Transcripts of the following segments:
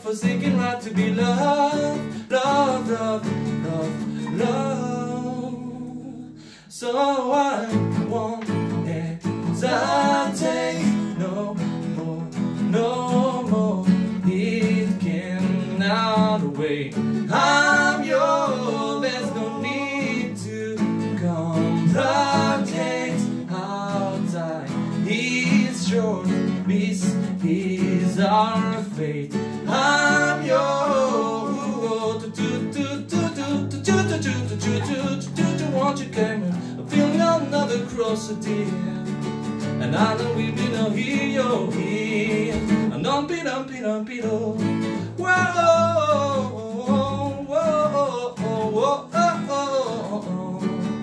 God-forsaken right to be loved, love, love, love, love. So I won't hesitate no more, no more. It cannot wait. I'm yours, there's no need to complicate. Our time is short, this is our fate. I'm yours. Won't you come and feel another cross, dear? And I know we've been a here, here. And dumpy, dumpy, dumpy, do. Whoa, whoa, whoa, whoa, whoa.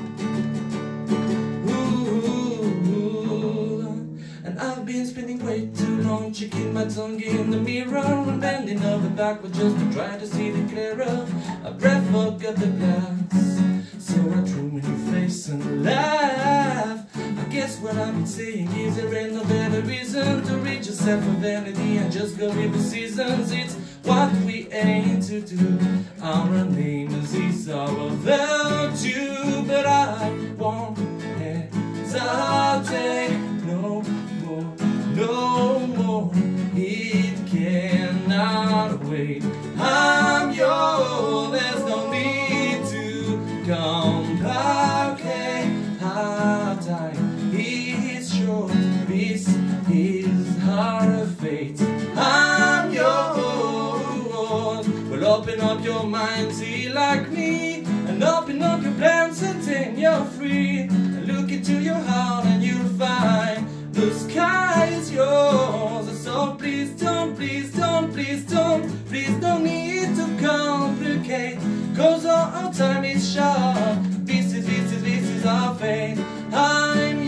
Ooh. And I've been spending way too long checking my tongue in the mirror and bending over backward just to try to see the clearer. A breath forgot the glass, so I drew in your face and laughed. I guess what I've been saying is there ain't no better reason to rid yourself of vanity and just go with the seasons. It's what we aim to do. Our name is our virtue, but I won't hesitate no more, no more. It cannot wait. I'm yours, there's no need to complicate. Our time is short, this is our fate. I'm yours. Well, open up your mind, see like me, and open up your plans and then you're free. And look into your heart and you'll find the sky is yours. So please don't, please don't, please don't, please don't need to complicate, 'cause our time is short. This is our fate. I'm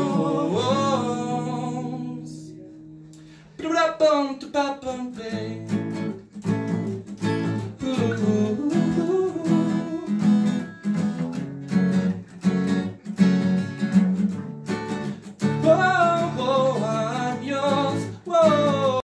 yours.